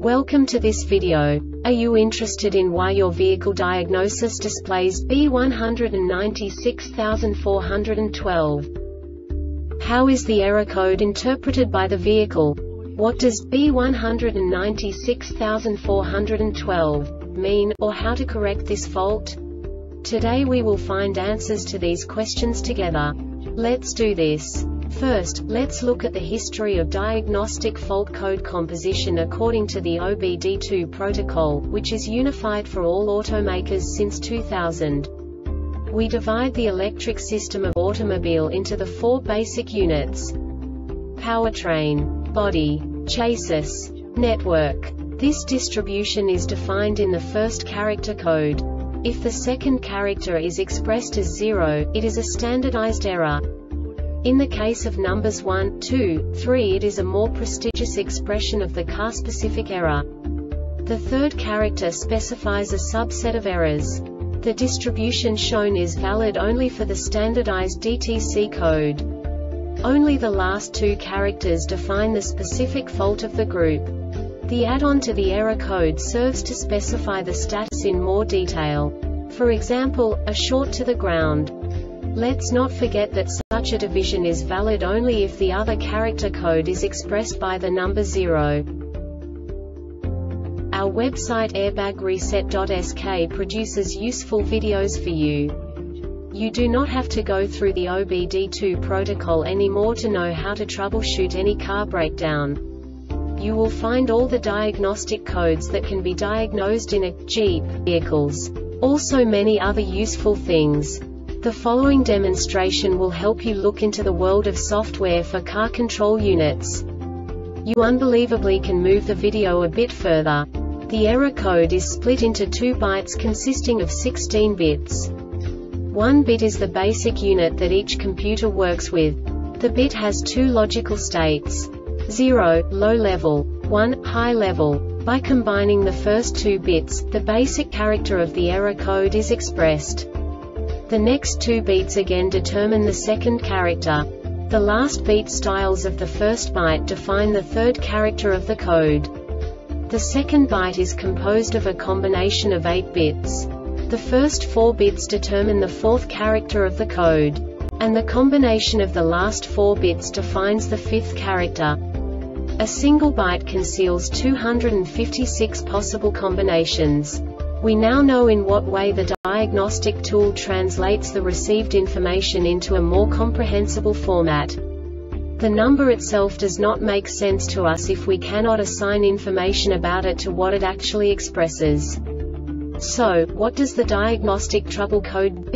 Welcome to this video. Are you interested in why your vehicle diagnosis displays B196412? How is the error code interpreted by the vehicle? What does B196412 mean, or how to correct this fault? Today we will find answers to these questions together. Let's do this. First, let's look at the history of diagnostic fault code composition according to the OBD2 protocol, which is unified for all automakers since 2000. We divide the electric system of automobile into the four basic units: powertrain, body, chassis, network. This distribution is defined in the first character code. If the second character is expressed as 0, it is a standardized error. In the case of numbers 1, 2, 3, it is a more prestigious expression of the car-specific error. The third character specifies a subset of errors. The distribution shown is valid only for the standardized DTC code. Only the last two characters define the specific fault of the group. The add-on to the error code serves to specify the status in more detail. For example, a short to the ground. Let's not forget that such a division is valid only if the other character code is expressed by the number 0. Our website airbagreset.sk produces useful videos for you. You do not have to go through the OBD2 protocol anymore to know how to troubleshoot any car breakdown. You will find all the diagnostic codes that can be diagnosed in a Jeep vehicles. Also many other useful things. The following demonstration will help you look into the world of software for car control units. You unbelievably can move the video a bit further. The error code is split into 2 bytes consisting of 16 bits. 1 bit is the basic unit that each computer works with. The bit has 2 logical states: 0, low level, 1, high level. By combining the first 2 bits, the basic character of the error code is expressed. The next 2 beats again determine the second character. The last beat styles of the first byte define the third character of the code. The second byte is composed of a combination of 8 bits. The first 4 bits determine the fourth character of the code. And the combination of the last 4 bits defines the fifth character. A single byte conceals 256 possible combinations. We now know in what way the diagnostic tool translates the received information into a more comprehensible format. The number itself does not make sense to us if we cannot assign information about it to what it actually expresses. So, what does the diagnostic trouble code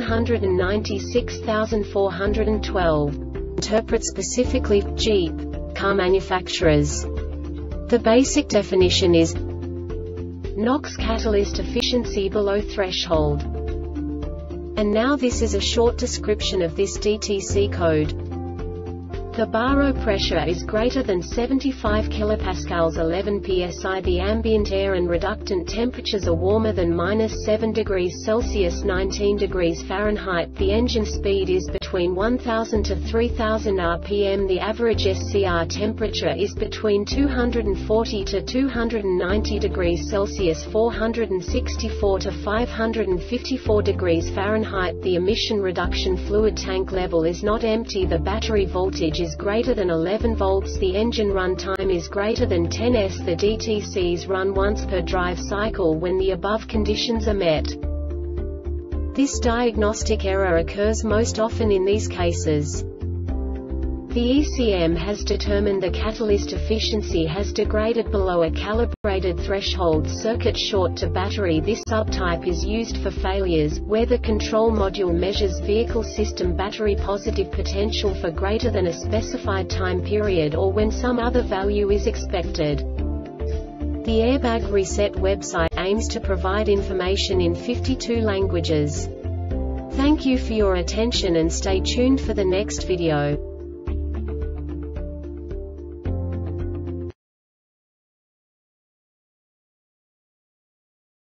B196412 interpret specifically for Jeep car manufacturers? The basic definition is NOx catalyst efficiency below threshold. And now this is a short description of this DTC code. The baro pressure is greater than 75 kPa 11 psi. The ambient air and reductant temperatures are warmer than -7 degrees Celsius 19 degrees Fahrenheit. The engine speed is between 1000 to 3000 rpm. The average SCR temperature is between 240 to 290 degrees Celsius 464 to 554 degrees Fahrenheit. The emission reduction fluid tank level is not empty. The battery voltage is greater than 11 volts. The engine run time is greater than 10 s. The DTCs run once per drive cycle when the above conditions are met. This diagnostic error occurs most often in these cases. The ECM has determined the catalyst efficiency has degraded below a calibrated threshold. Circuit short to battery. This subtype is used for failures where the control module measures vehicle system battery positive potential for greater than a specified time period or when some other value is expected. The Airbag Reset website aims to provide information in 52 languages. Thank you for your attention and stay tuned for the next video.